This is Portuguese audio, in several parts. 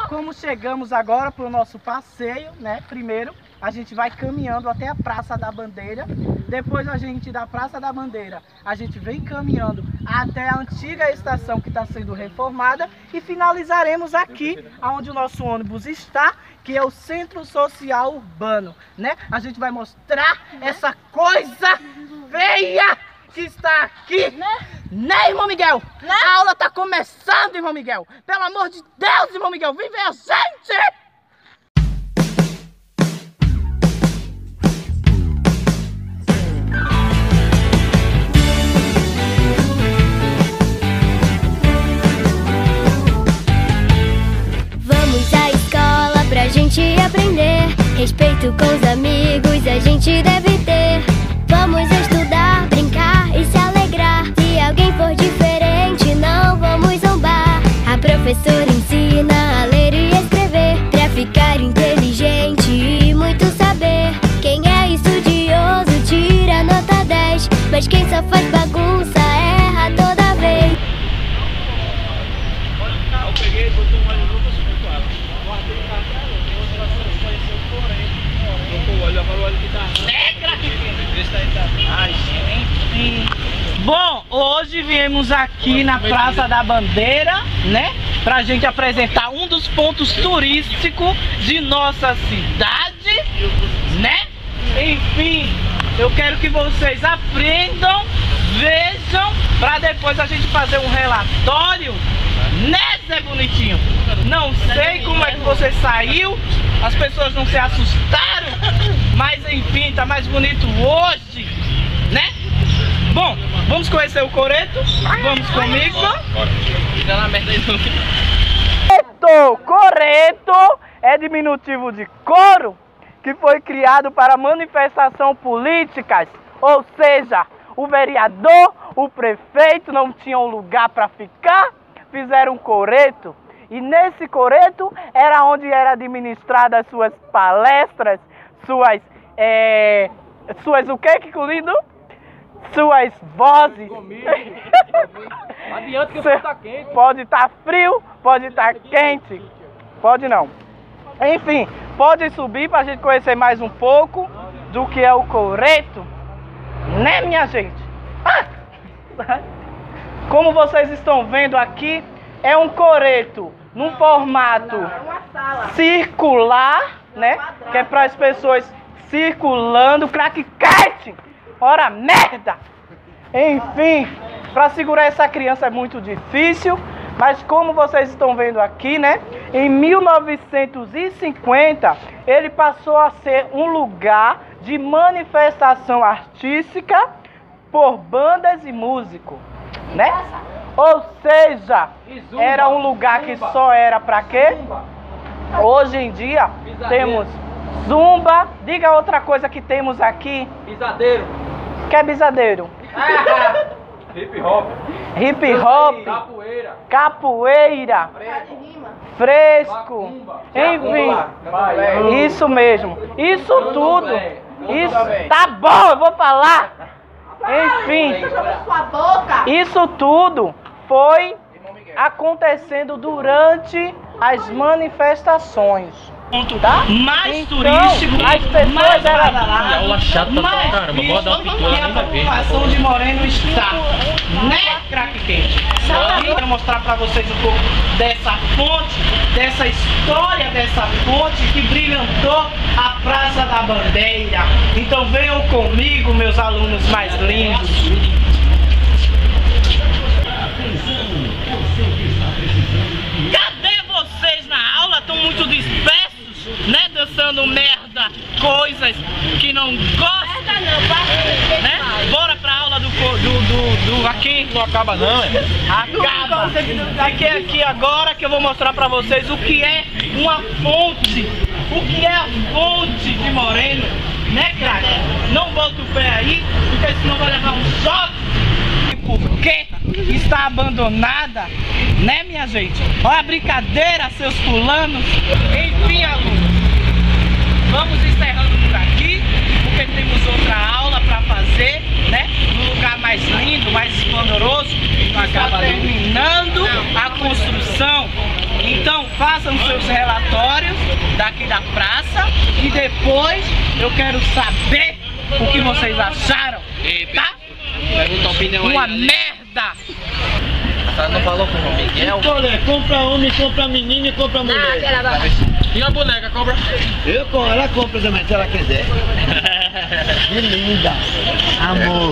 Como chegamos agora para o nosso passeio, né? Primeiro, a gente vai caminhando até a Praça da Bandeira. Depois a gente da Praça da Bandeira, a gente vem caminhando até a antiga estação que está sendo reformada. E finalizaremos aqui, onde o nosso ônibus está, que é o Centro Social Urbano, né? A gente vai mostrar essa coisa feia que está aqui, né, irmão Miguel? A aula tá começando, irmão Miguel. Pelo amor de Deus, irmão Miguel, vem ver a gente! Vamos à escola pra gente aprender. Respeito com os amigos a gente deve ter. Vamos estudar, brincar e se alegrar. Se alguém for diferente, não vamos zombar. A professora ensina a ler e escrever, pra ficar inteligente e muito saber. Quem é estudioso tira nota 10, mas quem só faz bagunça erra toda vez. Eu peguei, botou um olho novo, eu subi com ela. Guardei o cartão, tem outra vez conheceu o corrente. Botou o olho, agora o olho que tá. Negra que Vê se tá aí, tá. ai, gente. Bom, hoje viemos aqui na Praça da Bandeira, né? Pra gente apresentar um dos pontos turísticos de nossa cidade, né? Enfim, eu quero que vocês aprendam, vejam, pra depois a gente fazer um relatório, né, Zé Bonitinho? Não sei como é que você saiu, as pessoas não se assustaram, mas enfim, tá mais bonito hoje, né? Bom, vamos conhecer o coreto? Vamos comigo? Fica na merda aí, não. Coreto é diminutivo de coro, que foi criado para manifestação políticas, ou seja, o vereador, o prefeito não tinham lugar para ficar, fizeram um coreto, e nesse coreto era onde era administradas suas palestras, suas o que, Kiko lindo? Suas vozes. Adianta que o pão tá quente. Pode estar frio, pode estar quente, pode não. Enfim, pode subir para a gente conhecer mais um pouco do que é o coreto, né, minha gente? Como vocês estão vendo aqui, é um coreto num formato circular, né? Que é para as pessoas circulando, craque-cat, ora merda! Enfim, para segurar essa criança é muito difícil, mas como vocês estão vendo aqui, né? Em 1950, ele passou a ser um lugar de manifestação artística por bandas e músicos, né? Ou seja, era um lugar que só era para quê? Hoje em dia temos zumba. Diga outra coisa que temos aqui. Pisadeiro. Que é bisadeiro? Hip hop. Hip hop. Capoeira. Capoeira. Fresco. Enfim, isso mesmo. Isso tudo. Isso. Tá bom, eu vou falar. Enfim, isso tudo foi acontecendo durante as manifestações. Tá? Mais então, turístico, as pessoas eram Aula chata pra caramba, bora dar uma pintura nem vai ver. A população de Moreno está, né, craque quente? Eu quero mostrar pra vocês um pouco dessa fonte, dessa história dessa fonte que brilhantou a Praça da Bandeira. Então venham comigo, meus alunos mais lindos. Cadê vocês na aula? Estão muito dispersos, né? Dançando merda, coisas que não gostam. Né? Bora pra aula do aqui. Não acaba não, é? Acaba. Fiquem aqui agora que eu vou mostrar pra vocês o que é uma fonte. O que é a fonte de Moreno, né, craque? Não bota o pé aí, porque senão vai levar um choque. Porque está abandonada, né, minha gente? Olha a brincadeira, seus fulanos. Enfim, alunos, vamos encerrando por aqui, porque temos outra aula para fazer, né? Num lugar mais lindo, mais esplendoroso. Está terminando a construção Então façam seus relatórios daqui da praça e depois eu quero saber o que vocês acharam, tá? Pergunta a opinião aí. Uma merda! Você não falou com o Miguel? Escolher, compra homem, compra menino e compra mulher. E a boneca, compra? Ela compra também, se ela quiser. Que linda. Amor.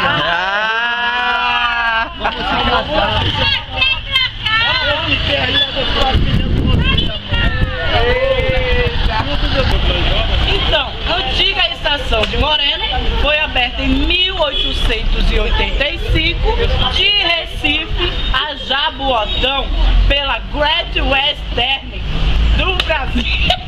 Então, a antiga estação de Moreno foi aberta em 1885 de Recife a Jaboatão pela Great Western do Brasil.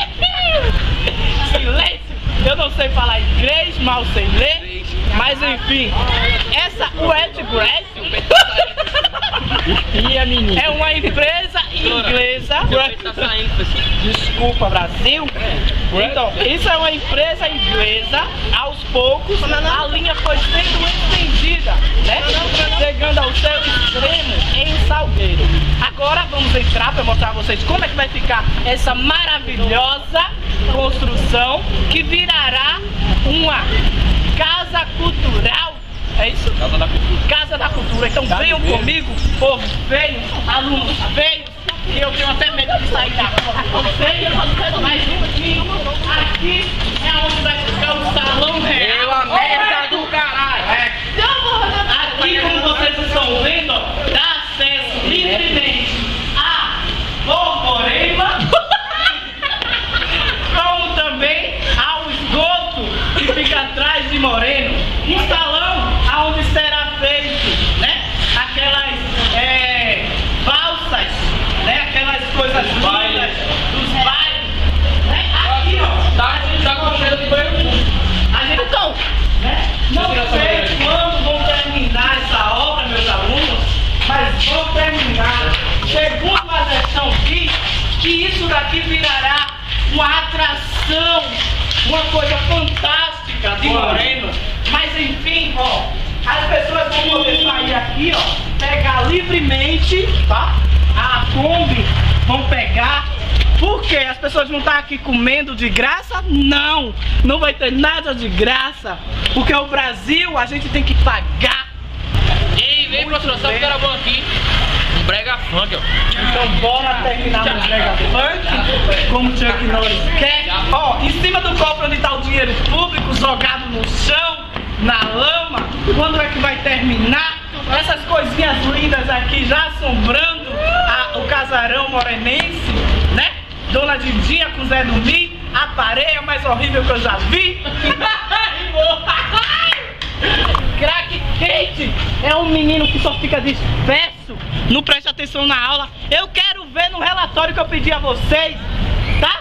Silêncio! Eu não sei falar inglês, mal sei ler, mas enfim, essa Great é uma empresa inglesa. Desculpa, Brasil. Então, isso é uma empresa inglesa. Aos poucos, a linha foi sendo estendida, né? Chegando ao seu extremo em Salgueiro. Agora vamos entrar para mostrar a vocês como é que vai ficar essa maravilhosa construção que virará uma casa cultural. É isso? Casa da Cultura. Casa da Cultura. Então venham comigo, povo feio, alunos feios, que eu tenho até medo de sair da rua. Mas aqui é onde vai ficar o salão real. Eu a merda do caralho. Aqui, como vocês estão vendo, ó, dá acesso livremente a Borborema, como também ao esgoto que fica atrás de Moreno. Um salão onde será feito, né, aquelas valsas, né, aquelas coisas lindas dos bailes, né, aqui ó, tá com cheiro de banho. A gente então, né, não sei quando vão terminar essa obra, meus alunos, mas vão terminar. Segundo a gestão diz que isso daqui virará uma atração, uma coisa fantástica de Moreno. Mas enfim, ó, as pessoas vão poder sair aqui, ó, pegar livremente, tá? A Kombi vão pegar. Por quê? As pessoas vão estar aqui comendo de graça? Não, não vai ter nada de graça, porque o Brasil a gente tem que pagar. E vem patrocinar o cara bom aqui. Um brega funk, ó. Então bora terminar no brega funk, como o Chuck Norris quer. Ó, em cima do cofre onde está o dinheiro público jogado no chão, na lama. Quando é que vai terminar? Essas coisinhas lindas aqui já assombrando o casarão morenense, né? Dona Didinha com Zé Dumi, a pareia mais horrível que eu já vi. Crack Kate é um menino que só fica disperso, não presta atenção na aula. Eu quero ver no relatório que eu pedi a vocês, tá?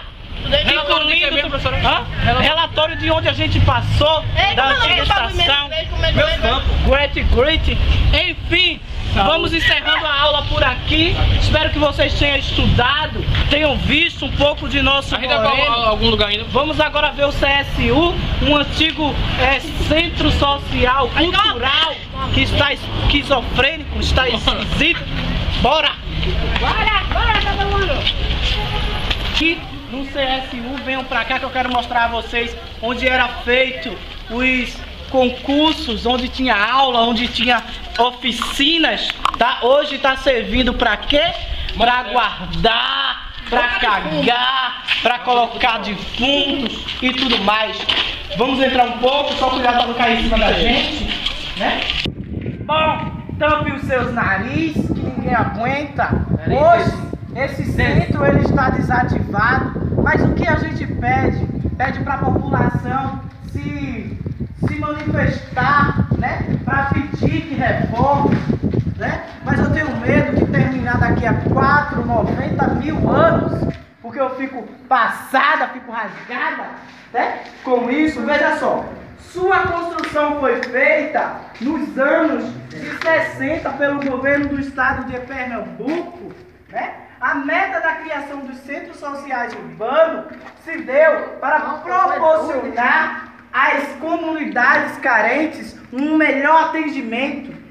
Relatório de onde a gente passou, da antiga estação, Great. Enfim, vamos encerrando a aula por aqui. Espero que vocês tenham estudado, tenham visto um pouco de nosso Moreno. Algum lugar ainda? Vamos agora ver o CSU, um antigo centro social, cultural, que está esquizofrênico, está esquisito. Bora todo mundo! Aqui no CSU, venham pra cá que eu quero mostrar a vocês onde era feito os concursos, onde tinha aula, onde tinha oficinas, tá? Hoje tá servindo pra quê? Pra guardar, pra cagar, pra colocar defuntos e tudo mais. Vamos entrar um pouco, só cuidado pra não cair em cima da gente, né? Bom, tampe os seus narizes, que ninguém aguenta. Hoje esse centro ele está desativado, mas o que a gente pede? Pede para a população se manifestar, né? Para pedir que reforme, né? Mas eu tenho medo de terminar daqui a 90 mil anos, porque eu fico passada, fico rasgada, né? Com isso, veja só. Sua construção foi feita nos anos de 60 pelo governo do estado de Pernambuco, né? A meta da criação dos centros sociais urbanos se deu para proporcionar às comunidades carentes um melhor atendimento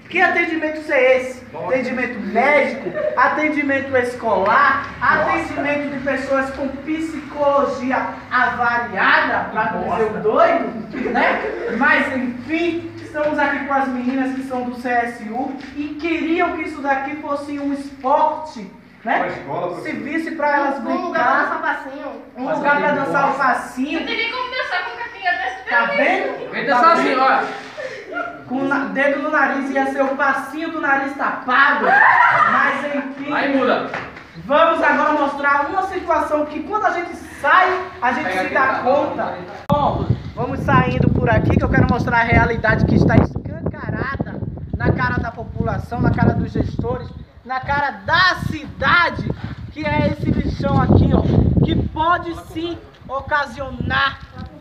Que atendimento é esse? Atendimento médico, atendimento escolar, atendimento de pessoas com psicologia avariada, para não dizer o doido, né? Mas enfim, estamos aqui com as meninas que são do CSU e queriam que isso daqui fosse um esporte, né? Se visse para elas brincar. Um lugar para dançar o passinho. Um lugar para dançar o passinho. Não teria como dançar com capinha desse. Tá vendo? Vem dançar assim, ó. Com o dedo no nariz ia ser o passinho do nariz tapado. Mas enfim. Aí muda. Vamos agora mostrar uma situação que quando a gente sai, a gente se dá conta. Bom, vamos saindo por aqui que eu quero mostrar a realidade que está escancarada na cara da população, na cara dos gestores, na cara da cidade, que é esse lixão aqui, ó, que pode sim ocasionar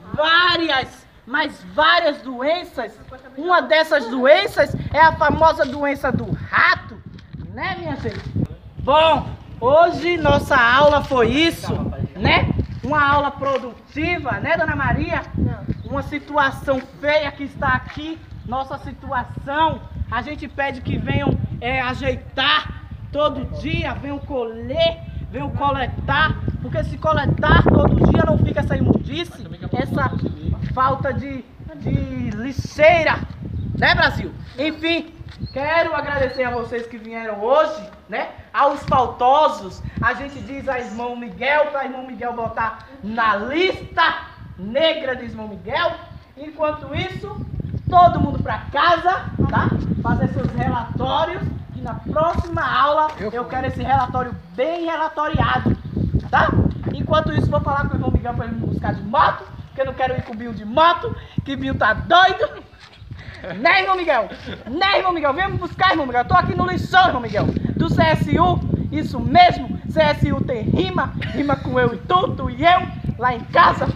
várias doenças. Uma dessas doenças é a famosa doença do rato, né, minha gente? Bom, hoje nossa aula foi isso, né? Uma aula produtiva, né, Dona Maria? Uma situação feia que está aqui, nossa situação. A gente pede que venham ajeitar todo dia, venham colher, venham coletar, porque se coletar todo dia não fica essa imundície, essa falta de lixeira, né, Brasil? Enfim, quero agradecer a vocês que vieram hoje, né? Aos faltosos, a gente diz a irmão Miguel, para irmão Miguel botar na lista negra de irmão Miguel. Enquanto isso, todo mundo para casa, tá? Fazer seus relatórios, e na próxima aula eu quero esse relatório bem relatoriado, tá? Enquanto isso, vou falar com o irmão Miguel para ele me buscar de moto, porque eu não quero ir com o Bill de moto, que o Bill tá doido. Né, irmão Miguel? Né, irmão Miguel? Vem me buscar, irmão Miguel. Eu tô aqui no lixão, irmão Miguel. Do CSU, isso mesmo. CSU tem rima com eu e tu e eu, lá em casa.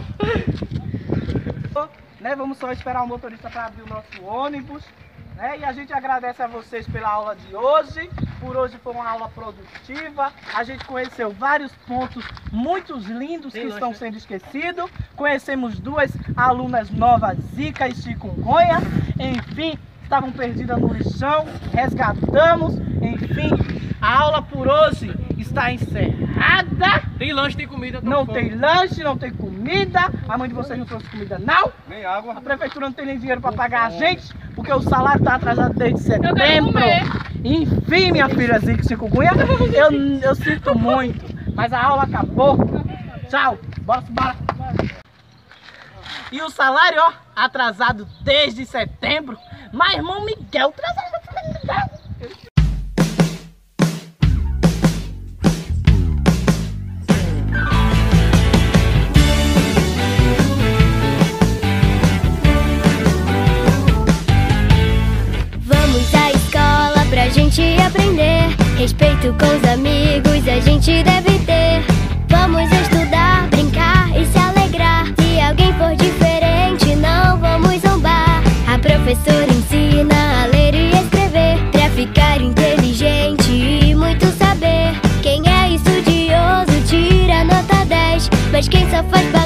Né, vamos só esperar o motorista para abrir o nosso ônibus. Né, e a gente agradece a vocês pela aula de hoje. Por hoje foi uma aula produtiva. A gente conheceu vários pontos muito lindos que estão sendo esquecidos. Conhecemos duas alunas novas, Zika e Chikungunya. Enfim, estavam perdidas no lixão. Resgatamos. Enfim, a aula por hoje está encerrada. Tem lanche, tem comida. Não tem lanche, não tem comida. A mãe de vocês não trouxe comida, não? Nem água. A prefeitura não tem nem dinheiro para pagar a gente, porque o salário está atrasado desde setembro. Enfim, minha filha Zika e Chikungunya, eu sinto muito, mas a aula acabou. Tchau, bora. E o salário, ó, atrasado desde setembro. Mas irmão Miguel, atrasado. Vamos à escola pra gente aprender. Respeito com os amigos a gente deve ter. Vamos estudar, brincar e se alegrar. Se alguém for diferente, não vamos zombar. A professora ensina a ler e escrever, pra ficar inteligente e muito saber. Quem é estudioso tira nota 10, mas quem só faz